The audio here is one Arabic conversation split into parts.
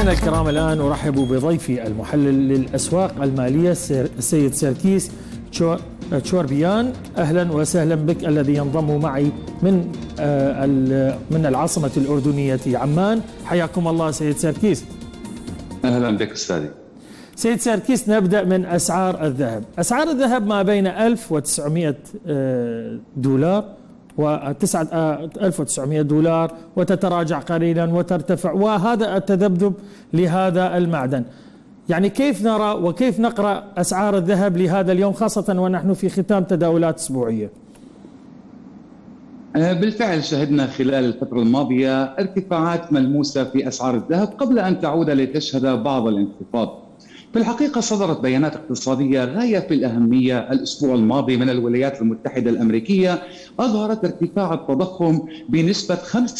مستمعينا الكرام، الآن أرحب بضيفي المحلل للأسواق المالية السيد سيركيس تشوربيان. أهلا وسهلا بك، الذي ينضم معي من العاصمة الأردنية عمان. حياكم الله سيد سيركيس. أهلا بك أستاذي. سيد سيركيس، نبدأ من أسعار الذهب. أسعار الذهب ما بين 1900 دولار و1900 دولار، وتتراجع قليلا وترتفع، وهذا التذبذب لهذا المعدن. يعني كيف نرى وكيف نقرأ أسعار الذهب لهذا اليوم، خاصة ونحن في ختام تداولات أسبوعية؟ بالفعل شهدنا خلال الفترة الماضية ارتفاعات ملموسة في أسعار الذهب قبل أن تعود لتشهد بعض الانخفاض. في الحقيقة صدرت بيانات اقتصادية غاية في الأهمية الأسبوع الماضي من الولايات المتحدة الأمريكية، أظهرت ارتفاع التضخم بنسبة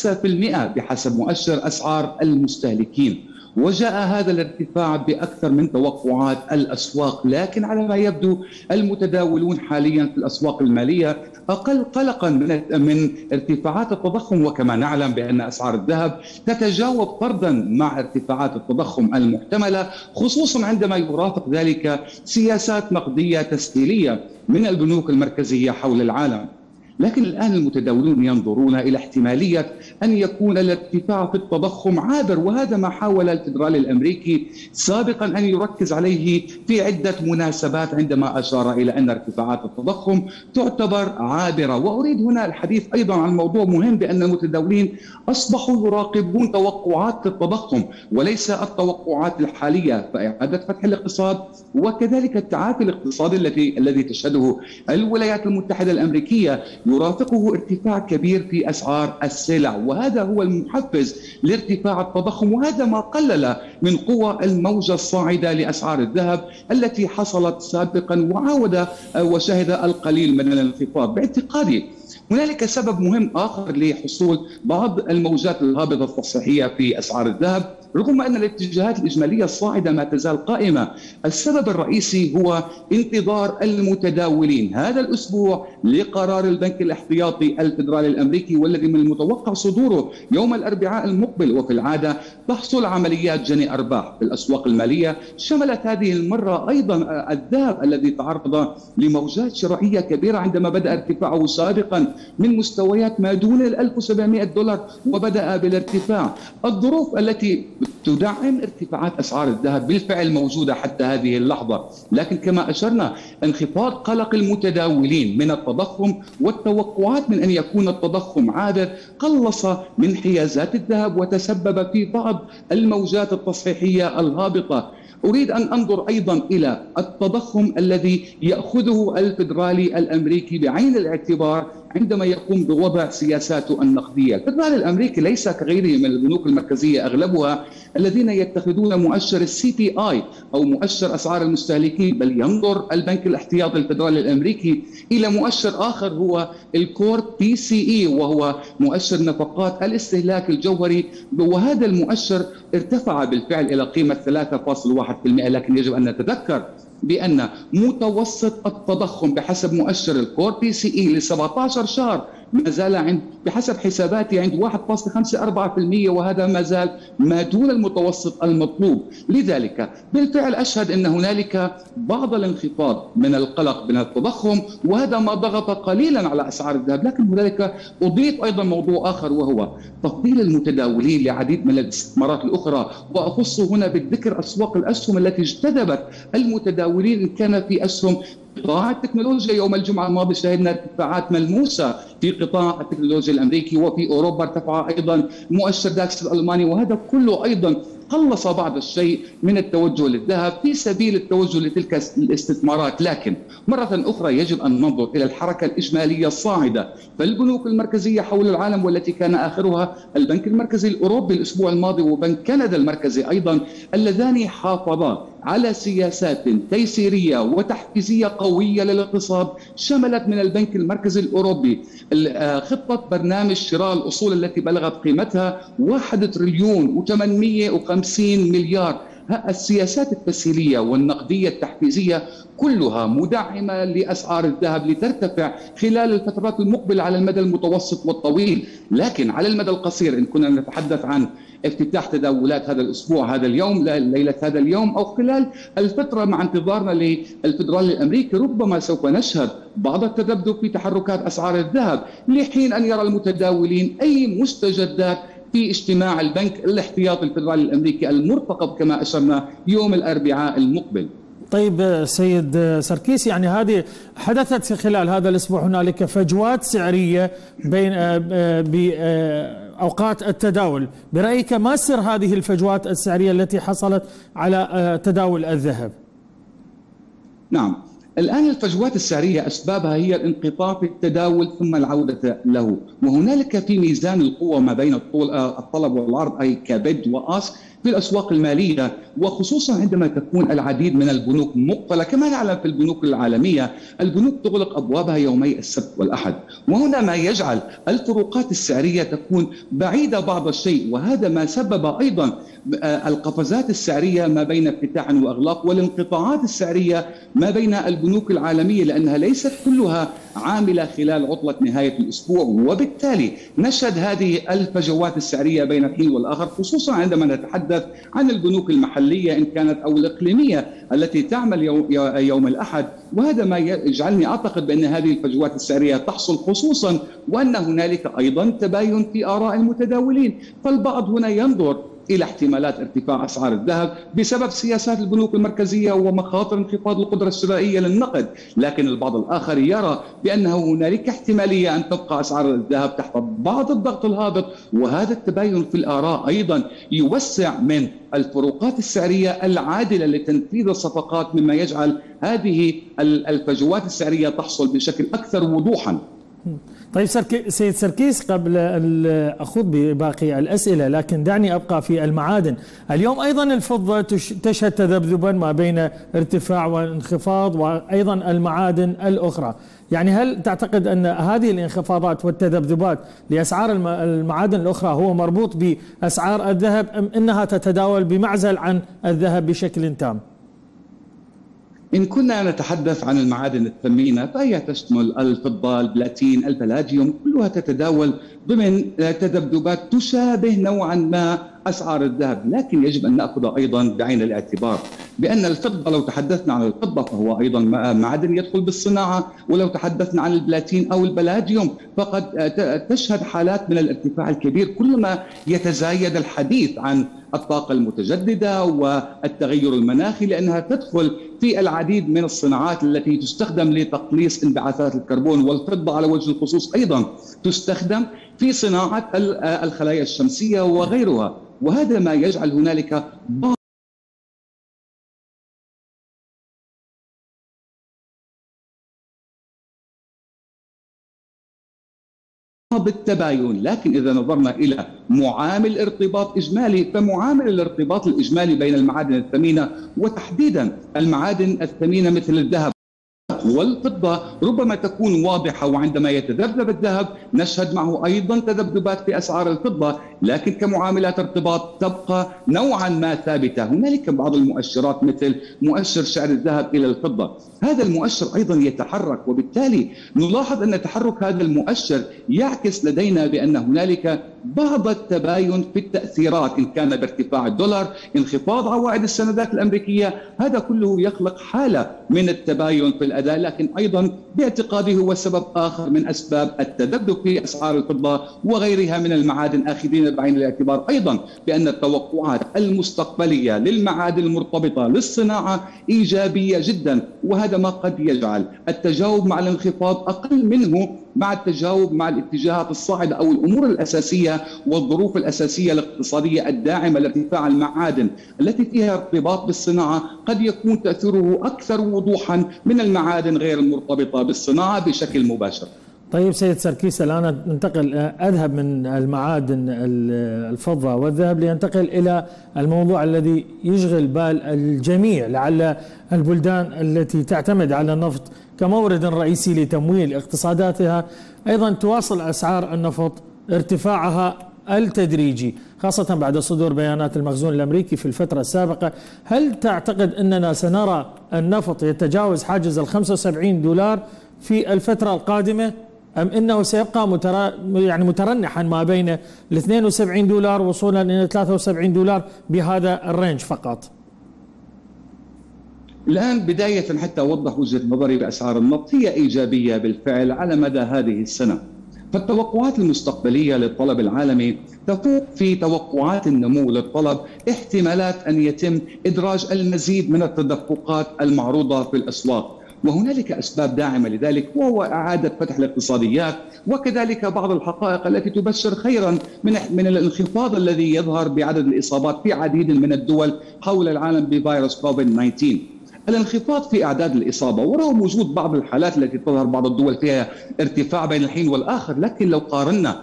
5% بحسب مؤشر أسعار المستهلكين. وجاء هذا الارتفاع بأكثر من توقعات الأسواق، لكن على ما يبدو المتداولون حاليا في الأسواق المالية أقل قلقا من ارتفاعات التضخم. وكما نعلم بأن أسعار الذهب تتجاوب طردا مع ارتفاعات التضخم المحتملة، خصوصا عندما يرافق ذلك سياسات نقدية تسهيلية من البنوك المركزية حول العالم. لكن الآن المتداولون ينظرون إلى احتمالية أن يكون الارتفاع في التضخم عابر، وهذا ما حاول الفدرالي الأمريكي سابقا أن يركز عليه في عدة مناسبات عندما أشار إلى أن ارتفاعات التضخم تعتبر عابرة. وأريد هنا الحديث أيضا عن موضوع مهم، بأن المتداولين أصبحوا يراقبون توقعات التضخم وليس التوقعات الحالية، فإعادة فتح الاقتصاد وكذلك التعافي الاقتصادي الذي تشهده الولايات المتحدة الأمريكية يرافقه ارتفاع كبير في أسعار السلع، وهذا هو المحفز لارتفاع التضخم، وهذا ما قلل من قوى الموجة الصاعدة لأسعار الذهب التي حصلت سابقا وعاود وشهد القليل من الانخفاض. باعتقادي هنالك سبب مهم آخر لحصول بعض الموجات الهابطة التصحيحية في أسعار الذهب رغم أن الاتجاهات الإجمالية الصاعدة ما تزال قائمة. السبب الرئيسي هو انتظار المتداولين هذا الأسبوع لقرار البنك الاحتياطي الفدرالي الأمريكي، والذي من المتوقع صدوره يوم الأربعاء المقبل. وفي العادة تحصل عمليات جني أرباح في الأسواق المالية. شملت هذه المرة أيضا الذهب الذي تعرض لموجات شرائية كبيرة عندما بدأ ارتفاعه سابقا من مستويات ما دون 1700 دولار وبدأ بالارتفاع. الظروف التي تدعم ارتفاعات أسعار الذهب بالفعل موجودة حتى هذه اللحظة، لكن كما أشرنا انخفاض قلق المتداولين من التضخم والتوقعات من أن يكون التضخم عابر قلص من حيازات الذهب وتسبب في بعض الموجات التصحيحية الهابطة. أريد أن أنظر أيضا إلى التضخم الذي يأخذه الفدرالي الأمريكي بعين الاعتبار عندما يقوم بوضع سياساته النقدية. الفدرالي الأمريكي ليس كغيره من البنوك المركزية أغلبها الذين يتخذون مؤشر CPI أو مؤشر أسعار المستهلكين، بل ينظر البنك الاحتياطي الفدرالي الأمريكي إلى مؤشر آخر هو الكور PCE، وهو مؤشر نفقات الاستهلاك الجوهري، وهذا المؤشر ارتفع بالفعل إلى قيمة 3.1%. لكن يجب أن نتذكر بأن متوسط التضخم بحسب مؤشر الكور PCE ل 17 شهر ما زال بحسب حساباتي عند 1.54%، وهذا ما زال ما دون المتوسط المطلوب. لذلك بالفعل أشهد أن هنالك بعض الانخفاض من القلق من التضخم، وهذا ما ضغط قليلا على أسعار الذهب. لكن هنالك أضيف أيضا موضوع آخر، وهو تفضيل المتداولين لعديد من الاستثمارات الأخرى، وأخص هنا بالذكر أسواق الأسهم التي اجتذبت المتداولين. إن كان في أسهم قطاع التكنولوجيا يوم الجمعة الماضي شهدنا ارتفاعات ملموسة في قطاع التكنولوجيا الأمريكي، وفي أوروبا ارتفع أيضا مؤشر داكس الألماني، وهذا كله أيضا قلص بعض الشيء من التوجه للذهب في سبيل التوجه لتلك الاستثمارات. لكن مرة أخرى يجب أن ننظر إلى الحركة الإجمالية الصاعدة فالبنوك المركزية حول العالم، والتي كان آخرها البنك المركزي الأوروبي الأسبوع الماضي وبنك كندا المركزي أيضا، اللذان حافظا على سياسات تيسيرية وتحفيزية قوية للاقتصاد، شملت من البنك المركزي الأوروبي خطة برنامج شراء الأصول التي بلغت قيمتها 1 تريليون و850 مليار. السياسات التسهيلية والنقدية التحفيزية كلها مدعمة لأسعار الذهب لترتفع خلال الفترات المقبلة على المدى المتوسط والطويل. لكن على المدى القصير إن كنا نتحدث عن افتتاح تداولات هذا الأسبوع، هذا اليوم، ليلة هذا اليوم، أو خلال الفترة مع انتظارنا للفدرالي الأمريكي، ربما سوف نشهد بعض التذبذب في تحركات أسعار الذهب لحين أن يرى المتداولين أي مستجدات في اجتماع البنك الاحتياطي الفدرالي الأمريكي المرتقب كما أشرنا يوم الأربعاء المقبل. طيب سيد سركيس، يعني هذه حدثت خلال هذا الأسبوع هنالك فجوات سعرية بين بأوقات التداول، برأيك ما سر هذه الفجوات السعرية التي حصلت على تداول الذهب؟ نعم، الآن الفجوات السعرية أسبابها هي الانقطاع في التداول ثم العودة له، وهنالك في ميزان القوة ما بين الطلب والعرض أي كبد وآس في الأسواق المالية، وخصوصا عندما تكون العديد من البنوك مقفلة. كما نعلم في البنوك العالمية البنوك تغلق أبوابها يومي السبت والأحد، وهنا ما يجعل الفروقات السعرية تكون بعيدة بعض الشيء، وهذا ما سبب أيضا القفزات السعرية ما بين افتتاح وإغلاق والانقطاعات السعرية ما بين البنوك العالمية، لأنها ليست كلها عاملة خلال عطلة نهاية الأسبوع، وبالتالي نشهد هذه الفجوات السعرية بين الحين والآخر، خصوصا عندما نتحدث عن البنوك المحلية إن كانت أو الإقليمية التي تعمل يوم الأحد. وهذا ما يجعلني أعتقد بأن هذه الفجوات السعرية تحصل، خصوصا وأن هنالك أيضا تباين في آراء المتداولين، فالبعض هنا ينظر إلى احتمالات ارتفاع أسعار الذهب بسبب سياسات البنوك المركزية ومخاطر انخفاض القدرة الشرائية للنقد، لكن البعض الآخر يرى بأنه هنالك احتمالية أن تبقى أسعار الذهب تحت بعض الضغط الهابط، وهذا التباين في الآراء أيضا يوسع من الفروقات السعرية العادلة لتنفيذ الصفقات، مما يجعل هذه الفجوات السعرية تحصل بشكل أكثر وضوحا. طيب سيد سركيس، قبل أن أخوض بباقي الأسئلة لكن دعني أبقى في المعادن. اليوم أيضا الفضة تشهد تذبذبا ما بين ارتفاع وانخفاض، وأيضا المعادن الأخرى. يعني هل تعتقد أن هذه الانخفاضات والتذبذبات لأسعار المعادن الأخرى هو مربوط بأسعار الذهب، أم أنها تتداول بمعزل عن الذهب بشكل تام؟ إن كنا نتحدث عن المعادن الثمينة فهي تشمل الفضة، البلاتين، البلاديوم، كلها تتداول ضمن تذبذبات تشابه نوعا ما أسعار الذهب، لكن يجب أن نأخذ أيضا بعين الاعتبار بأن الفضة، لو تحدثنا عن الفضة فهو أيضا معدن يدخل بالصناعة، ولو تحدثنا عن البلاتين أو البلاديوم فقد تشهد حالات من الارتفاع الكبير كلما يتزايد الحديث عن الطاقة المتجددة والتغير المناخي، لأنها تدخل في العديد من الصناعات التي تستخدم لتقليص انبعاثات الكربون، والفضة على وجه الخصوص أيضا تستخدم في صناعة الخلايا الشمسية وغيرها، وهذا ما يجعل هنالك بعض بالتباين. لكن إذا نظرنا إلى معامل ارتباط إجمالي، فمعامل الارتباط الإجمالي بين المعادن الثمينة وتحديدا المعادن الثمينة مثل الذهب والفضة ربما تكون واضحة، وعندما يتذبذب الذهب نشهد معه أيضا تذبذبات في أسعار الفضة، لكن كمعاملات ارتباط تبقى نوعا ما ثابتة. هنالك بعض المؤشرات مثل مؤشر سعر الذهب إلى الفضة، هذا المؤشر أيضا يتحرك، وبالتالي نلاحظ أن تحرك هذا المؤشر يعكس لدينا بأن هنالك بعض التباين في التأثيرات، إن كان بارتفاع الدولار، انخفاض عوائد السندات الأمريكية، هذا كله يخلق حالة من التباين في الأداء، لكن أيضا باعتقادي هو سبب آخر من أسباب التذبذب في أسعار الفضة وغيرها من المعادن، آخذين بعين الاعتبار أيضا بأن التوقعات المستقبلية للمعادن المرتبطة للصناعة إيجابية جدا، وهذا ما قد يجعل التجاوب مع الانخفاض أقل منه مع التجاوب مع الاتجاهات الصاعدة أو الأمور الأساسية والظروف الأساسية الاقتصادية الداعمة لارتفاع المعادن التي فيها ارتباط بالصناعة، قد يكون تأثيره أكثر وضوحا من المعادن غير المرتبطة بالصناعة بشكل مباشر. طيب سيد سركيس، الآن ننتقل، أذهب من المعادن الفضة والذهب لينتقل إلى الموضوع الذي يشغل بال الجميع، لعل البلدان التي تعتمد على النفط كمورد رئيسي لتمويل اقتصاداتها أيضا تواصل أسعار النفط ارتفاعها التدريجي خاصة بعد صدور بيانات المخزون الأمريكي في الفترة السابقة، هل تعتقد أننا سنرى النفط يتجاوز حاجز $75 في الفترة القادمة، أم أنه سيبقى مترنحا ما بين $72 وصولا إلى $73 بهذا الرينج فقط؟ الآن بداية حتى أوضح وجهة نظري بأسعار النفط، هي إيجابية بالفعل على مدى هذه السنة. فالتوقعات المستقبلية للطلب العالمي تفوق في توقعات النمو للطلب احتمالات أن يتم إدراج المزيد من التدفقات المعروضة في الأسواق، وهنالك أسباب داعمة لذلك، وهو إعادة فتح الاقتصاديات، وكذلك بعض الحقائق التي تبشر خيرا من الانخفاض الذي يظهر بعدد الإصابات في عديد من الدول حول العالم بفيروس كوفيد-19. الانخفاض في أعداد الإصابة ورغم وجود بعض الحالات التي تظهر بعض الدول فيها ارتفاع بين الحين والآخر، لكن لو قارنا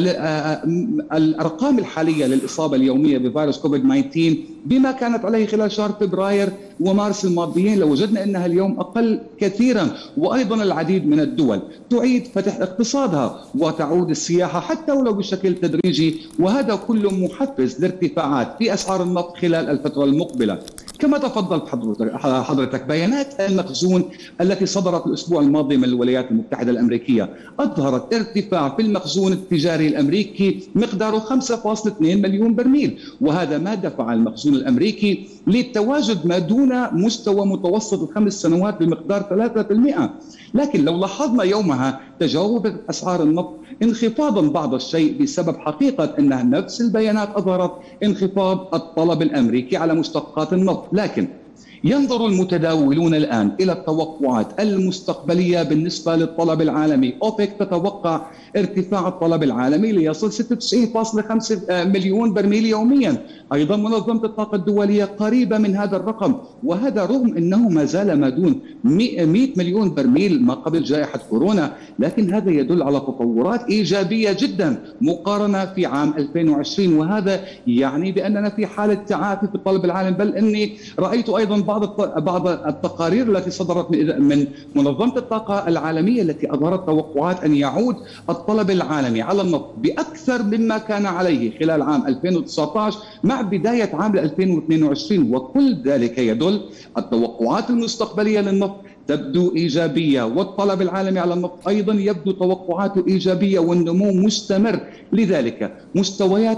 الأرقام الحالية للإصابة اليومية بفيروس كوفيد-19 بما كانت عليه خلال شهر فبراير ومارس الماضيين لوجدنا أنها اليوم أقل كثيرا. وأيضا العديد من الدول تعيد فتح اقتصادها وتعود السياحة حتى ولو بشكل تدريجي، وهذا كله محفز لارتفاعات في أسعار النفط خلال الفترة المقبلة. كما تفضلت حضرتك بيانات المخزون التي صدرت الأسبوع الماضي من الولايات المتحدة الأمريكية أظهرت ارتفاع في المخزون التجاري الأمريكي مقداره 5.2 مليون برميل، وهذا ما دفع المخزون الأمريكي للتواجد ما دون مستوى متوسط الخمس سنوات بمقدار 3%. لكن لو لاحظنا يومها تجاوبت أسعار النفط انخفاضا بعض الشيء بسبب حقيقة أنها نفس البيانات أظهرت انخفاض الطلب الأمريكي على مشتقات النفط. لكن ينظر المتداولون الآن إلى التوقعات المستقبلية بالنسبة للطلب العالمي. أوبك تتوقع ارتفاع الطلب العالمي ليصل 96.5 مليون برميل يوميا. أيضا منظمة الطاقة الدولية قريبة من هذا الرقم، وهذا رغم أنه ما زال ما دون 100 مليون برميل ما قبل جائحة كورونا، لكن هذا يدل على تطورات إيجابية جدا مقارنة في عام 2020، وهذا يعني بأننا في حالة تعافي في الطلب العالمي. بل أني رأيت أيضا بعض التقارير التي صدرت من منظمة الطاقة العالمية التي أظهرت توقعات أن يعود الطلب العالمي على النفط بأكثر مما كان عليه خلال عام 2019 مع بداية عام 2022، وكل ذلك يدل التوقعات المستقبلية للنفط تبدو إيجابية، والطلب العالمي على النفط أيضا يبدو توقعاته إيجابية والنمو مستمر. لذلك مستويات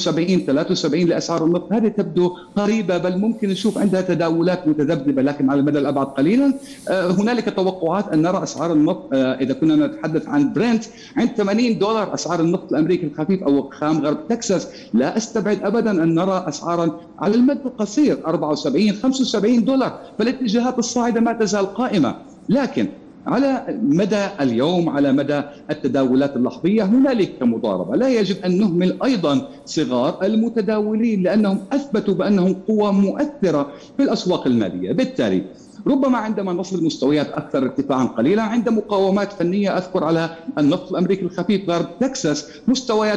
72-73 لأسعار النفط هذه تبدو قريبة، بل ممكن نشوف عندها تداولات متذبذبة، لكن على المدى الأبعد قليلا هنالك توقعات أن نرى أسعار النفط إذا كنا نتحدث عن برنت عند $80 أسعار النفط الأمريكي الخفيف أو خام غرب تكساس. لا أستبعد أبدا أن نرى أسعارا على المدى القصير $74-$75، فالاتجاهات الصاعدة ما تزال قائمة. لكن على مدى اليوم، على مدى التداولات اللحظية هنالك مضاربة. لا يجب أن نهمل أيضا صغار المتداولين لأنهم أثبتوا بأنهم قوة مؤثرة في الأسواق المالية. بالتالي ربما عندما نصل مستويات أكثر ارتفاعا قليلا عند مقاومات فنية، أذكر على النفط الأمريكي الخفيف غرب تكساس مستويات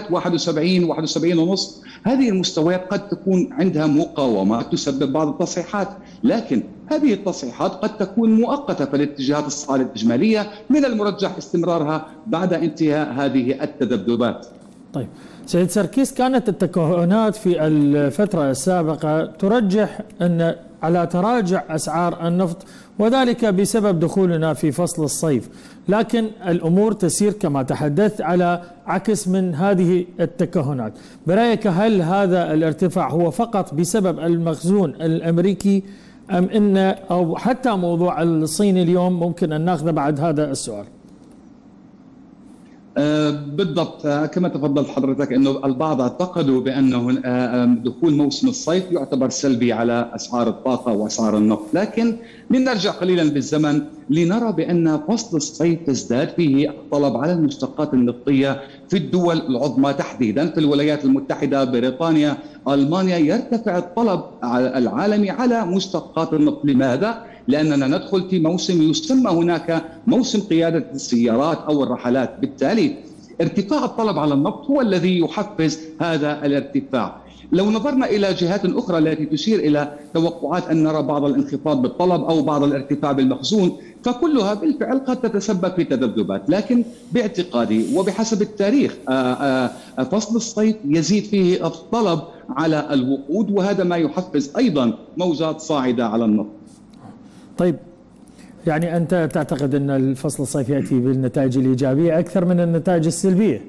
71-71.5، هذه المستويات قد تكون عندها مقاومات تسبب بعض التصحيحات، لكن هذه التصحيحات قد تكون مؤقتة، فالاتجاهات الصاعدة الإجمالية من المرجح استمرارها بعد انتهاء هذه التذبذبات. طيب سيد سركيس، كانت التكهنات في الفترة السابقة ترجح أن على تراجع أسعار النفط، وذلك بسبب دخولنا في فصل الصيف، لكن الأمور تسير كما تحدثت على عكس من هذه التكهنات. برأيك هل هذا الارتفاع هو فقط بسبب المخزون الأمريكي أم إن أو حتى موضوع الصين اليوم ممكن أن ناخذ بعد هذا السؤال؟ بالضبط كما تفضلت حضرتك أنه البعض اعتقدوا بأنه دخول موسم الصيف يعتبر سلبي على أسعار الطاقة وأسعار النفط، لكن لنرجع قليلا بالزمن لنرى بأن فصل الصيف تزداد فيه الطلب على المشتقات النفطية في الدول العظمى، تحديدا في الولايات المتحدة، بريطانيا، ألمانيا، يرتفع الطلب العالمي على مشتقات النفط. لماذا؟ لأننا ندخل في موسم يسمى هناك موسم قيادة السيارات أو الرحلات، بالتالي ارتفاع الطلب على النفط هو الذي يحفز هذا الارتفاع. لو نظرنا إلى جهات أخرى التي تشير إلى توقعات أن نرى بعض الانخفاض بالطلب أو بعض الارتفاع بالمخزون، فكلها بالفعل قد تتسبب في تذبذبات، لكن باعتقادي وبحسب التاريخ فصل الصيف يزيد فيه الطلب على الوقود، وهذا ما يحفز أيضا موجات صاعدة على النفط. طيب، يعني أنت تعتقد أن الفصل الصيفي يأتي بالنتائج الإيجابية أكثر من النتائج السلبية؟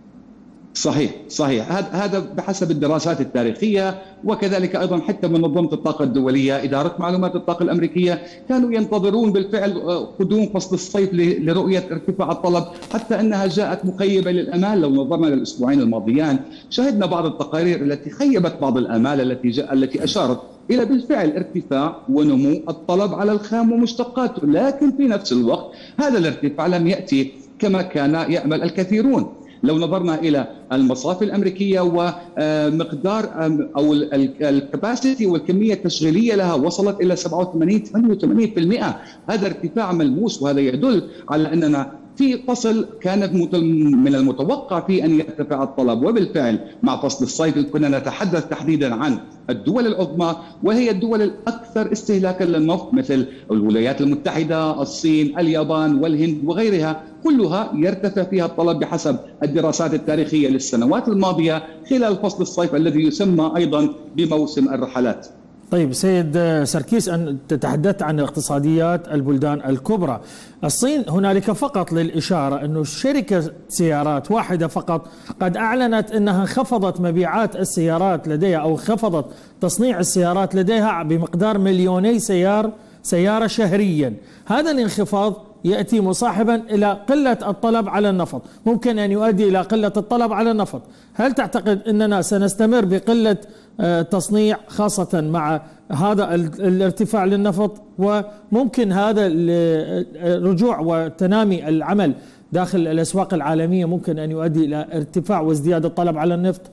صحيح هذا بحسب الدراسات التاريخية، وكذلك أيضا حتى منظمة الطاقة الدولية إدارة معلومات الطاقة الأمريكية كانوا ينتظرون بالفعل قدوم فصل الصيف لرؤية ارتفاع الطلب، حتى أنها جاءت مخيبة للأمال. لو نظرنا للأسبوعين الماضيان شهدنا بعض التقارير التي خيبت بعض الآمال التي أشارت إلى بالفعل ارتفاع ونمو الطلب على الخام ومشتقاته، لكن في نفس الوقت هذا الارتفاع لم يأتي كما كان يأمل الكثيرون. لو نظرنا إلى المصافي الأمريكية ومقدار أو الكباسيتي والكمية التشغيلية لها وصلت إلى 87-88%، هذا ارتفاع ملموس، وهذا يدل على أننا في فصل كانت من المتوقع فيه أن يرتفع الطلب، وبالفعل مع فصل الصيف كنا نتحدث تحديدا عن الدول العظمى وهي الدول الأكثر استهلاكا للنفط مثل الولايات المتحدة، الصين، اليابان والهند وغيرها، كلها يرتفع فيها الطلب بحسب الدراسات التاريخية للسنوات الماضية خلال فصل الصيف الذي يسمى أيضا بموسم الرحلات. طيب سيد سركيس، أن تتحدث عن اقتصاديات البلدان الكبرى. الصين هنالك فقط للإشارة أنه شركة سيارات واحدة فقط قد أعلنت أنها انخفضت مبيعات السيارات لديها أو انخفضت تصنيع السيارات لديها بمقدار 2,000,000 سيارة شهريا. هذا الانخفاض يأتي مصاحبا إلى قلة الطلب على النفط، ممكن أن يؤدي إلى قلة الطلب على النفط. هل تعتقد أننا سنستمر بقلة تصنيع خاصة مع هذا الارتفاع للنفط، وممكن هذا الرجوع وتنامي العمل داخل الأسواق العالمية ممكن أن يؤدي إلى ارتفاع وازدياد الطلب على النفط؟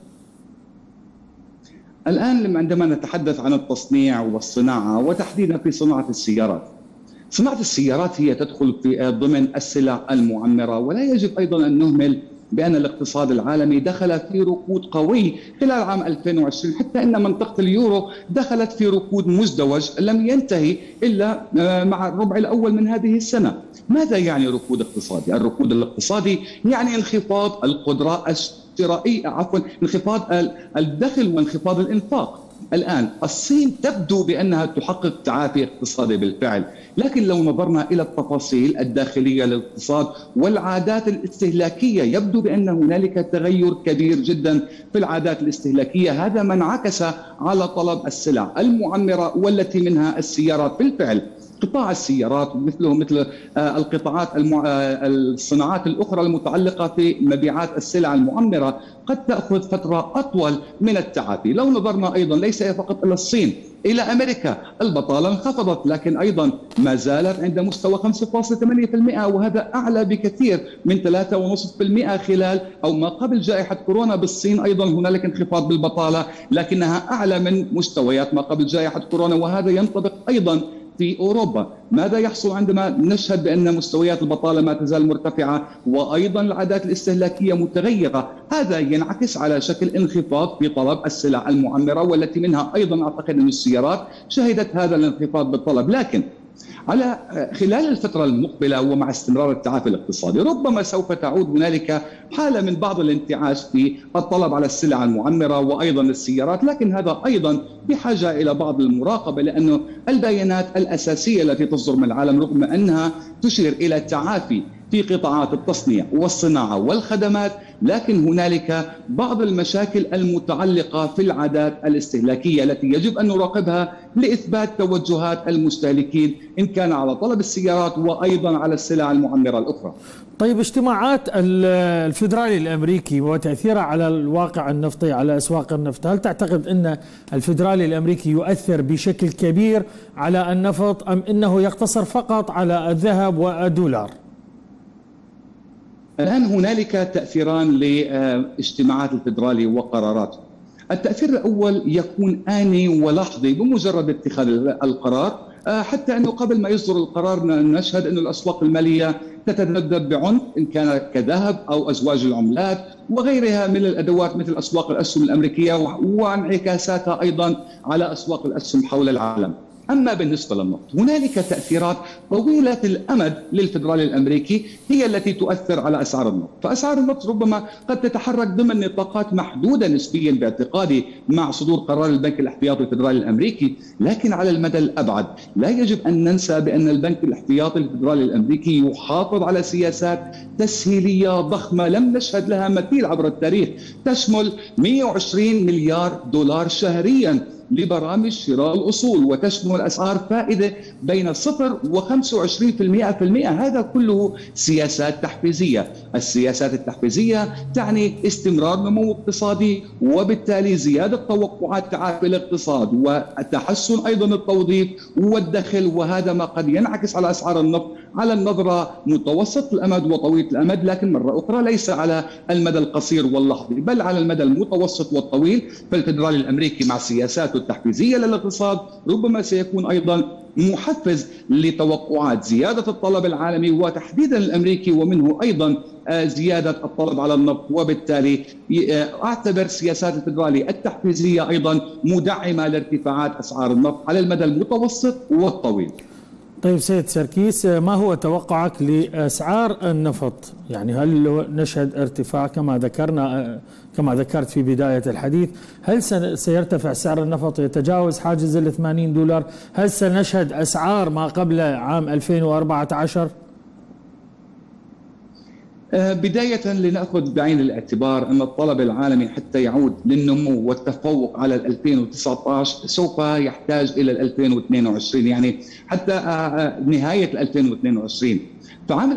الآن عندما نتحدث عن التصنيع والصناعة وتحديدا في صناعة السيارات، صناعة السيارات هي تدخل في ضمن السلع المعمرة، ولا يجب أيضا أن نهمل بأن الاقتصاد العالمي دخل في ركود قوي خلال عام 2020، حتى أن منطقة اليورو دخلت في ركود مزدوج لم ينتهي إلا مع الربع الأول من هذه السنة. ماذا يعني ركود اقتصادي؟ الركود الاقتصادي يعني انخفاض القدرة الشرائية، انخفاض الدخل وانخفاض الإنفاق. الآن الصين تبدو بأنها تحقق تعافي اقتصادي بالفعل، لكن لو نظرنا إلى التفاصيل الداخلية للاقتصاد والعادات الاستهلاكية يبدو بأن هنالك تغير كبير جدا في العادات الاستهلاكية، هذا ما انعكس على طلب السلع المعمرة والتي منها السيارات. بالفعل قطاع السيارات مثل القطاعات الصناعات الأخرى المتعلقة في مبيعات السلع المعمرة قد تأخذ فترة أطول من التعافي. لو نظرنا أيضا ليس فقط إلى الصين، إلى أمريكا البطالة انخفضت لكن أيضا ما زالت عند مستوى 5.8%، وهذا أعلى بكثير من 3.5% خلال أو ما قبل جائحة كورونا. بالصين أيضا هنالك انخفاض بالبطالة لكنها أعلى من مستويات ما قبل جائحة كورونا، وهذا ينطبق أيضا في أوروبا. ماذا يحصل عندما نشهد بأن مستويات البطالة ما تزال مرتفعة وأيضا العادات الاستهلاكية متغيرة؟ هذا ينعكس على شكل انخفاض في طلب السلع المعمرة، والتي منها أيضا أعتقد أن السيارات شهدت هذا الانخفاض بالطلب. لكن على خلال الفترة المقبلة ومع استمرار التعافي الاقتصادي ربما سوف تعود هنالك حالة من بعض الانتعاش في الطلب على السلع المعمرة وأيضا السيارات، لكن هذا أيضا بحاجة إلى بعض المراقبة، لأنه البيانات الأساسية التي تصدر من العالم رغم أنها تشير إلى تعافي في قطاعات التصنيع والصناعة والخدمات، لكن هنالك بعض المشاكل المتعلقة في العادات الاستهلاكية التي يجب أن نراقبها لإثبات توجهات المستهلكين إن كان على طلب السيارات وأيضا على السلع المعمرة الأخرى. طيب، اجتماعات الفيدرالي الأمريكي وتأثيرها على الواقع النفطي على أسواق النفط، هل تعتقد أن الفيدرالي الأمريكي يؤثر بشكل كبير على النفط أم أنه يقتصر فقط على الذهب والدولار؟ الآن هنالك تأثيران لاجتماعات الفيدرالي وقراراته. التأثير الأول يكون آني ولحظي بمجرد اتخاذ القرار، حتى أنه قبل ما يصدر القرار نشهد أن الأسواق المالية تتذبذب بعنف إن كان كذهب أو أزواج العملات وغيرها من الأدوات مثل أسواق الأسهم الأمريكية وانعكاساتها أيضا على أسواق الأسهم حول العالم. أما بالنسبة للنفط هنالك تأثيرات طويلة الأمد للفدرالي الأمريكي هي التي تؤثر على أسعار النفط، فأسعار النفط ربما قد تتحرك ضمن نطاقات محدودة نسبيا باعتقادي مع صدور قرار البنك الاحتياطي الفدرالي الأمريكي، لكن على المدى الأبعد لا يجب أن ننسى بأن البنك الاحتياطي الفدرالي الأمريكي يحافظ على سياسات تسهيلية ضخمة لم نشهد لها مثيل عبر التاريخ، تشمل 120 مليار دولار شهريا لبرامج شراء الأصول، وتشمل أسعار فائدة بين 0 و 25%. هذا كله سياسات تحفيزية. السياسات التحفيزية تعني استمرار نمو اقتصادي وبالتالي زيادة توقعات تعافي الاقتصاد وتحسن أيضا التوظيف والدخل، وهذا ما قد ينعكس على أسعار النفط على النظرة متوسط الأمد وطويلة الأمد، لكن مرة أخرى ليس على المدى القصير واللحظي بل على المدى المتوسط والطويل. فالفدرالي الأمريكي مع سياساته التحفيزية للاقتصاد ربما سيكون أيضا محفز لتوقعات زيادة الطلب العالمي وتحديدا الأمريكي، ومنه أيضا زيادة الطلب على النفط، وبالتالي أعتبر سياسات الفدرالي التحفيزية أيضا مدعمة لارتفاعات أسعار النفط على المدى المتوسط والطويل. طيب سيد سركيس، ما هو توقعك لأسعار النفط؟ يعني هل نشهد ارتفاع كما ذكرت في بداية الحديث؟ هل سيرتفع سعر النفط يتجاوز حاجز $80؟ هل سنشهد أسعار ما قبل عام 2014؟ بداية لنأخذ بعين الاعتبار أن الطلب العالمي حتى يعود للنمو والتفوق على 2019 سوف يحتاج إلى 2022، يعني حتى نهاية 2022. فعام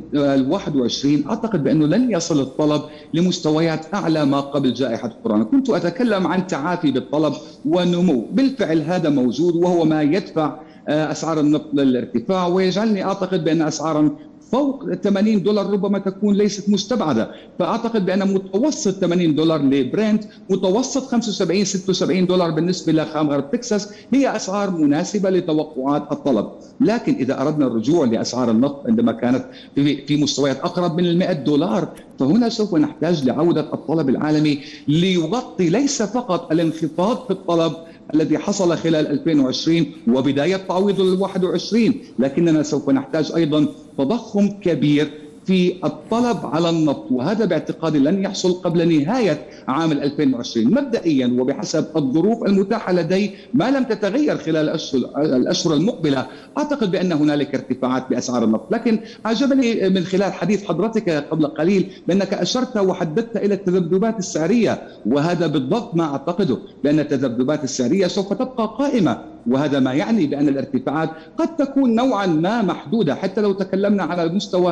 2021 أعتقد بأنه لن يصل الطلب لمستويات أعلى ما قبل جائحة كورونا. كنت أتكلم عن تعافي بالطلب ونمو، بالفعل هذا موجود وهو ما يدفع أسعار النفط للارتفاع ويجعلني أعتقد بأن أسعار فوق $80 ربما تكون ليست مستبعدة. فأعتقد بأن متوسط $80 لبرنت، متوسط 75-76 بالنسبة لخام غرب تكساس هي أسعار مناسبة لتوقعات الطلب. لكن إذا أردنا الرجوع لأسعار النفط عندما كانت في مستويات أقرب من $100 فهنا سوف نحتاج لعودة الطلب العالمي ليغطي ليس فقط الانخفاض في الطلب الذي حصل خلال 2020 وبداية تعويض 21، لكننا سوف نحتاج أيضا تضخم كبير في الطلب على النفط، وهذا باعتقادي لن يحصل قبل نهاية عام 2020 مبدئيا، وبحسب الظروف المتاحة لدي ما لم تتغير خلال الأشهر المقبلة أعتقد بأن هنالك ارتفاعات بأسعار النفط. لكن أعجبني من خلال حديث حضرتك قبل قليل بأنك أشرت وحددت إلى التذبذبات السعرية، وهذا بالضبط ما أعتقده، بأن التذبذبات السعرية سوف تبقى قائمة، وهذا ما يعني بأن الارتفاعات قد تكون نوعا ما محدودة. حتى لو تكلمنا على مستوى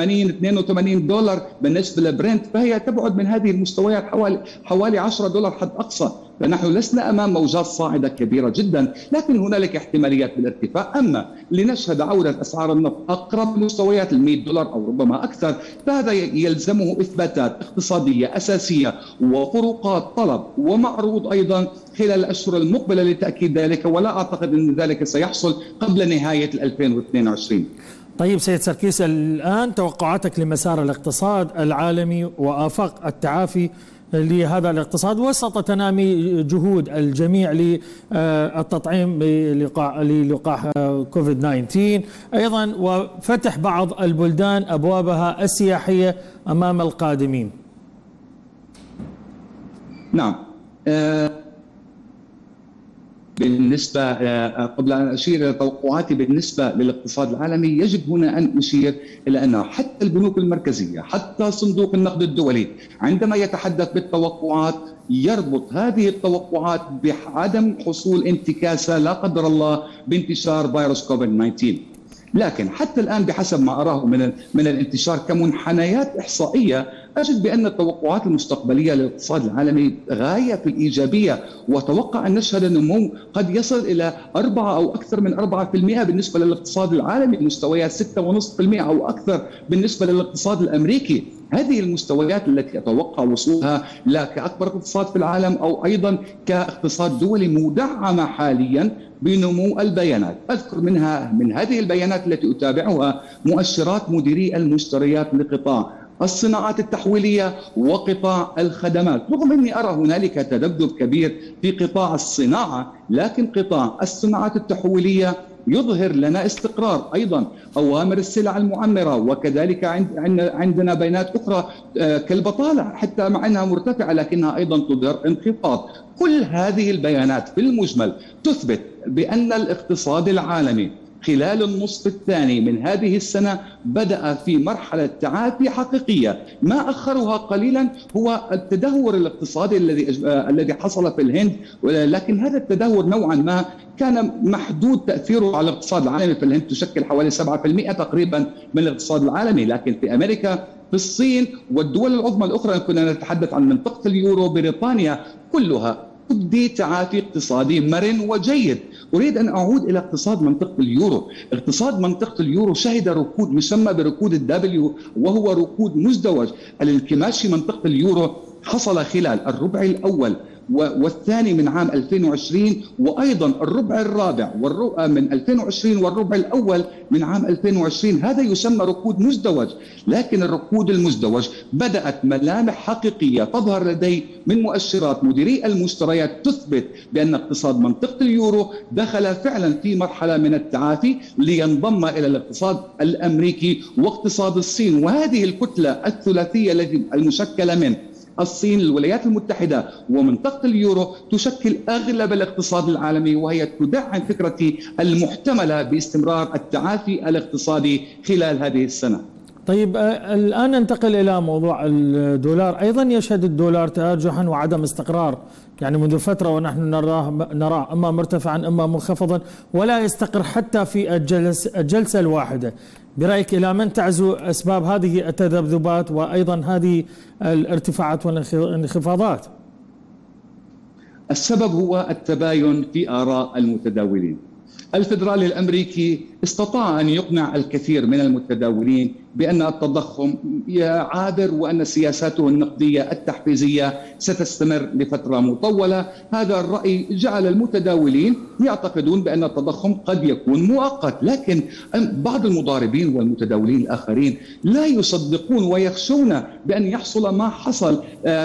$82 بالنسبة لبرنت فهي تبعد من هذه المستويات حوالي $10 حد أقصى، فنحن لسنا أمام موجات صاعدة كبيرة جدا، لكن هنالك احتماليات بالارتفاع. أما لنشهد عودة أسعار النفط أقرب لمستويات $100 أو ربما أكثر فهذا يلزمه إثباتات اقتصادية أساسية وفروقات طلب ومعروض أيضا خلال الأشهر المقبلة لتأكيد ذلك، ولا أعتقد أن ذلك سيحصل قبل نهاية 2022. طيب سيد سركيس، الآن توقعاتك لمسار الاقتصاد العالمي وآفاق التعافي لهذا الاقتصاد وسط تنامي جهود الجميع للتطعيم للقاح كوفيد-19 أيضا، وفتح بعض البلدان أبوابها السياحية أمام القادمين؟ نعم، بالنسبة قبل أن أشير إلى توقعاتي بالنسبة للاقتصاد العالمي يجب هنا أن أشير إلى أن حتى البنوك المركزية حتى صندوق النقد الدولي عندما يتحدث بالتوقعات يربط هذه التوقعات بعدم حصول انتكاسة لا قدر الله بانتشار فيروس كوفيد-19. لكن حتى الآن بحسب ما أراه من الانتشار كمنحنيات إحصائية أجد بأن التوقعات المستقبلية للاقتصاد العالمي غاية في الإيجابية، وأتوقع أن نشهد النمو قد يصل إلى 4 أو أكثر من 4% بالنسبة للاقتصاد العالمي، مستويات 6.5% أو أكثر بالنسبة للاقتصاد الأمريكي. هذه المستويات التي أتوقع وصولها لا كأكبر اقتصاد في العالم أو أيضا كاقتصاد دولي مدعمة حاليا بنمو البيانات. أذكر من هذه البيانات التي أتابعها مؤشرات مديري المشتريات لقطاع الصناعات التحويلية وقطاع الخدمات، رغم أني أرى هنالك تذبذب كبير في قطاع الصناعة، لكن قطاع الصناعات التحويلية يظهر لنا استقرار. أيضا أوامر السلع المعمرة، وكذلك عندنا بيانات أخرى كالبطالة حتى مع أنها مرتفعة لكنها أيضا تظهر انخفاض. كل هذه البيانات في المجمل تثبت بأن الاقتصاد العالمي خلال النصف الثاني من هذه السنة بدأ في مرحلة تعافي حقيقية. ما أخرها قليلا هو التدهور الاقتصادي الذي حصل في الهند، لكن هذا التدهور نوعا ما كان محدود تأثيره على الاقتصاد العالمي. في الهند تشكل حوالي 7% تقريبا من الاقتصاد العالمي، لكن في أمريكا، في الصين والدول العظمى الأخرى، كنا نتحدث عن منطقة اليورو، بريطانيا، كلها تبدي تعافي اقتصادي مرن وجيد. أريد أن أعود إلى اقتصاد منطقة اليورو. اقتصاد منطقة اليورو شهد ركود يسمى بركود الدبليو، وهو ركود مزدوج. الانكماش في منطقة اليورو حصل خلال الربع الأول والثاني من عام 2020، وأيضا الربع الرابع من 2020 والربع الأول من عام 2020. هذا يسمى ركود مزدوج. لكن الركود المزدوج بدأت ملامح حقيقية تظهر لدي من مؤشرات مديري المشتريات تثبت بأن اقتصاد منطقة اليورو دخل فعلا في مرحلة من التعافي لينضم إلى الاقتصاد الأمريكي واقتصاد الصين. وهذه الكتلة الثلاثية التي المشكلة من الصين، الولايات المتحدة ومنطقة اليورو تشكل أغلب الاقتصاد العالمي، وهي تدعم فكرتي المحتملة باستمرار التعافي الاقتصادي خلال هذه السنة. طيب، الآن ننتقل إلى موضوع الدولار. أيضا يشهد الدولار تأرجحا وعدم استقرار، يعني منذ فترة ونحن نراه أما مرتفعا أما منخفضا، ولا يستقر حتى في الجلسة الواحدة. برأيك إلى من تعزو أسباب هذه التذبذبات وأيضا هذه الارتفاعات والانخفاضات؟ السبب هو التباين في آراء المتداولين. الفدرالي الأمريكي استطاع أن يقنع الكثير من المتداولين بأن التضخم عابر وأن سياساته النقدية التحفيزية ستستمر لفترة مطولة. هذا الرأي جعل المتداولين يعتقدون بأن التضخم قد يكون مؤقت، لكن بعض المضاربين والمتداولين الآخرين لا يصدقون ويخشون بأن يحصل ما حصل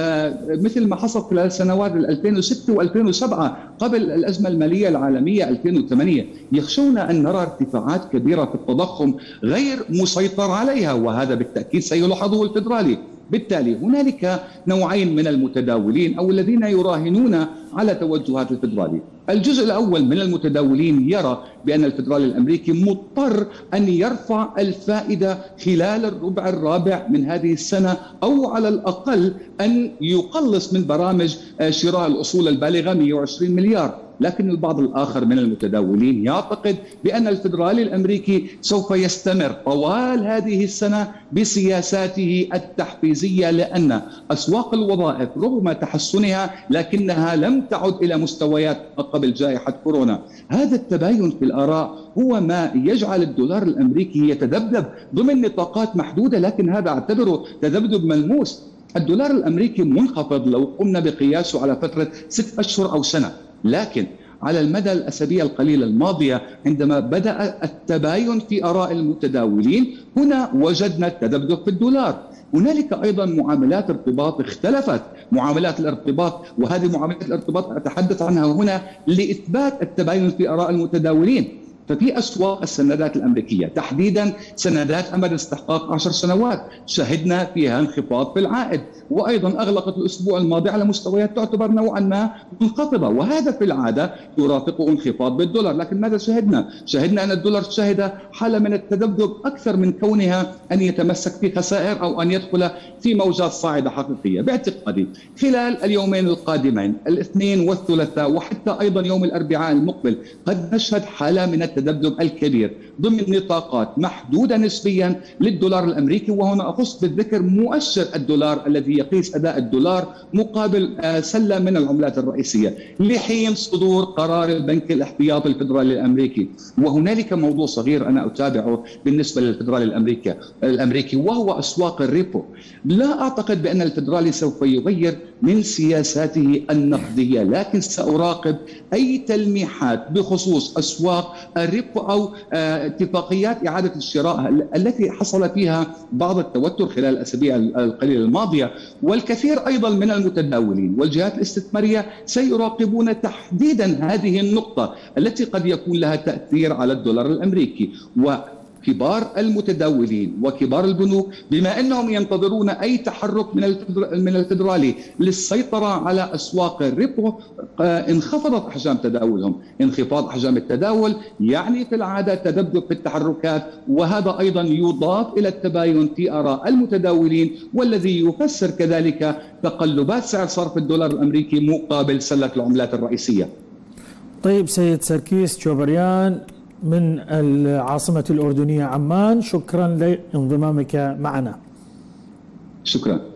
مثل ما حصل خلال سنوات 2006 و2007 قبل الأزمة المالية العالمية 2008. يخشون أن نرى ارتفاعات كبيرة في التضخم غير مسيطر عليها، وهذا بالتأكيد سيلاحظه الفدرالي. بالتالي هنالك نوعين من المتداولين أو الذين يراهنون على توجهات الفدرالي. الجزء الأول من المتداولين يرى بأن الفدرالي الأمريكي مضطر أن يرفع الفائدة خلال الربع الرابع من هذه السنة، أو على الأقل أن يقلص من برامج شراء الأصول البالغة 120 مليار. لكن البعض الآخر من المتداولين يعتقد بأن الفدرالي الأمريكي سوف يستمر طوال هذه السنة بسياساته التحفيزية، لأن أسواق الوظائف رغم تحسنها لكنها لم تعد إلى مستويات قبل جائحة كورونا. هذا التباين في الآراء هو ما يجعل الدولار الأمريكي يتذبذب ضمن نطاقات محدودة، لكن هذا أعتبره تذبذب ملموس. الدولار الأمريكي منخفض لو قمنا بقياسه على فترة 6 أشهر أو سنة، لكن على المدى الأسابيع القليلة الماضية عندما بدأ التباين في آراء المتداولين هنا وجدنا التذبذب في الدولار. هنالك أيضا معاملات ارتباط اختلفت، معاملات الارتباط، وهذه معاملات الارتباط أتحدث عنها هنا لإثبات التباين في آراء المتداولين. ففي أسواق السندات الأمريكية تحديدا سندات أمد استحقاق 10 سنوات شهدنا فيها انخفاض في العائد، وأيضا أغلقت الأسبوع الماضي على مستويات تعتبر نوعا ما منخفضة، وهذا في العادة يرافقه انخفاض بالدولار. لكن ماذا شهدنا؟ شهدنا أن الدولار شهد حالة من التذبذب أكثر من كونها أن يتمسك في خسائر أو أن يدخل في موجات صاعدة حقيقية. باعتقادي خلال اليومين القادمين الاثنين والثلاثاء وحتى أيضا يوم الأربعاء المقبل قد نشهد حالة من التذبذب الكبير ضمن نطاقات محدودة نسبيا للدولار الأمريكي، وهنا أخص بالذكر مؤشر الدولار الذي يقيس أداء الدولار مقابل سلة من العملات الرئيسية لحين صدور قرار البنك الاحتياطي الفدرالي الأمريكي. وهنالك موضوع صغير أنا أتابعه بالنسبة للفدرالي الأمريكي وهو أسواق الريبو. لا أعتقد بأن الفدرالي سوف يغير من سياساته النقدية، لكن سأراقب أي تلميحات بخصوص أسواق الريبو أو اتفاقيات إعادة الشراء التي حصل فيها بعض التوتر خلال الأسابيع القليلة الماضية. والكثير أيضا من المتداولين والجهات الاستثمارية سيراقبون تحديدا هذه النقطة التي قد يكون لها تأثير على الدولار الأمريكي. وكبار المتداولين وكبار البنوك بما أنهم ينتظرون أي تحرك من الفدرالي للسيطرة على أسواق الريبو، انخفضت أحجام تداولهم. انخفاض أحجام التداول يعني في العادة تذبذب في التحركات، وهذا أيضا يضاف إلى التباين في آراء المتداولين، والذي يفسر كذلك تقلبات سعر صرف الدولار الأمريكي مقابل سلة العملات الرئيسية. طيب سيد سركيس تشوبريان من العاصمة الأردنية عمان، شكرا لانضمامك معنا. شكرا.